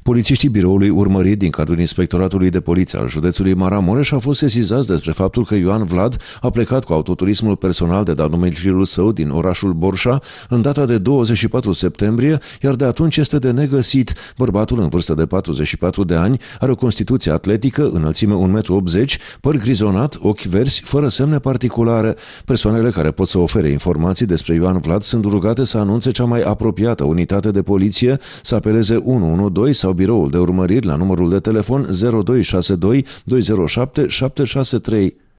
Polițiștii biroului urmărit din cadrul Inspectoratului de Poliție al județului Maramureș au fost sesizați despre faptul că Ioan Vlad a plecat cu autoturismul personal de la domiciliul său din orașul Borșa în data de 24 septembrie, iar de atunci este de negăsit. Bărbatul, în vârstă de 44 de ani, are o constituție atletică, înălțime 1,80 m, păr grizonat, ochi verzi, fără semne particulare. Persoanele care pot să ofere informații despre Ioan Vlad sunt rugate să anunțe cea mai apropiată unitate de poliție, să apeleze 112 sau biroul de urmăriri la numărul de telefon 0262 207 763.